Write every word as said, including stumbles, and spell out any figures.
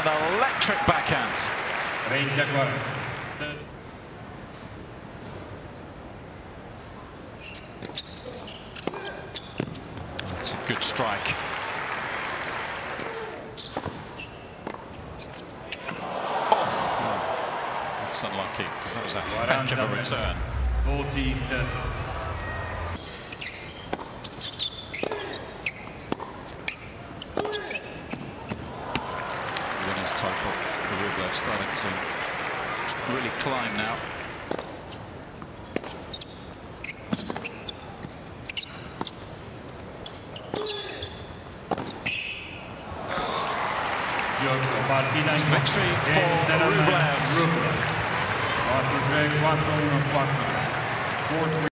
an electric backhand. It's a good strike. Oh, that's unlucky because that was a heck of a return. forty thirty. Total for Rublev starting to really climb now. It's victory for Rublev. Rublev.